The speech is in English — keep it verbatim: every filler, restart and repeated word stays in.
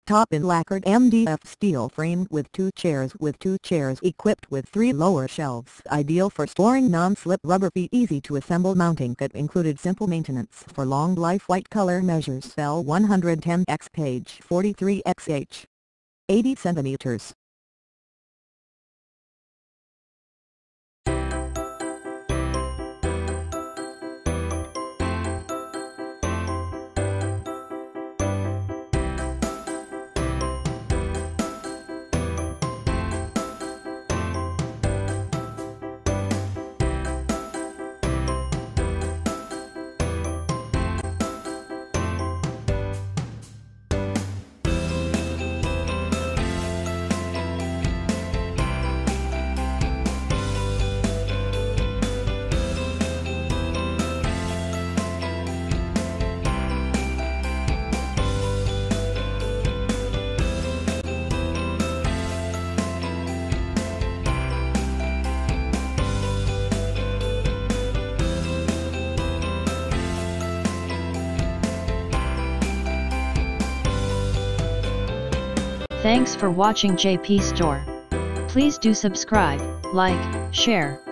top in lacquered M D F steel frame with two chairs with two chairs equipped with three lower shelves, ideal for storing non-slip rubber feet, easy to assemble. Mounting kit included. Simple maintenance for long life. White color. Measures L one ten by page forty-three by eighty centimeters. Thanks for watching J P Store. Please do subscribe, like, share,